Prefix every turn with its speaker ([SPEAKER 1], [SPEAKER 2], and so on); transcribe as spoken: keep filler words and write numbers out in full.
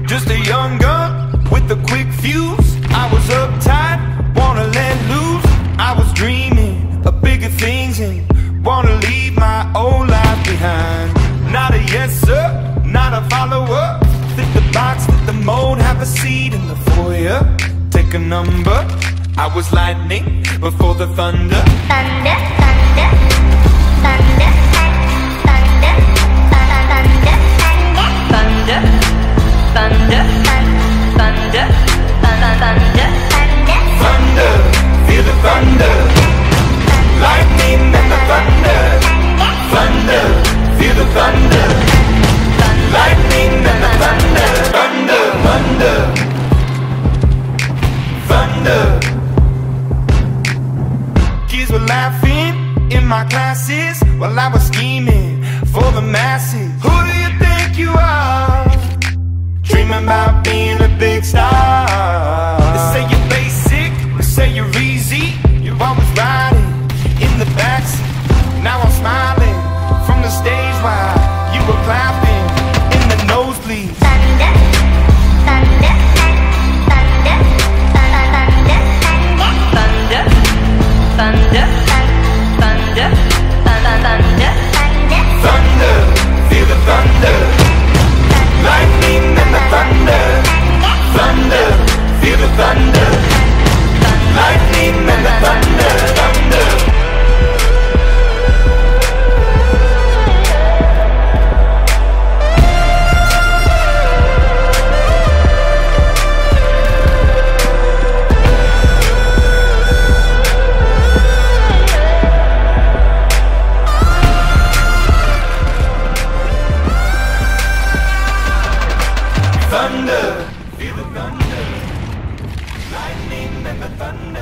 [SPEAKER 1] Just a young gun with a quick fuse. I was uptight, wanna let loose. I was dreaming of bigger things and wanna leave my old life behind. Not a yes sir, not a follower. Fit the box, fit the mold, have a seat in the foyer. Take a number. I was lightning before the thunder.
[SPEAKER 2] Thunder, thunder, thunder, thunder, thunder, thunder, thunder, thunder, thunder,
[SPEAKER 1] thunder, feel the thunder. Lightning and the thunder. Thunder, feel the thunder. Lightning and the thunder. Thunder, thunder, thunder. Kids were laughing in my classes while I was scheming for the masses. Who do you think you are? Dreaming about being a big star. They say you're basic, they say you're easy. You're always riding in the backseat. Now I'm smiling from the stage while you were clapping in the nosebleeds.
[SPEAKER 2] thunder, thunder, thunder, thunder, thunder, thunder, thunder, thunder,
[SPEAKER 1] Thunder, feel the thunder. Lightning and the thunder. Thunder, feel the thunder. Lightning and the thunder. Thunder. Thunder, feel the thunder. Lightning and the thunder.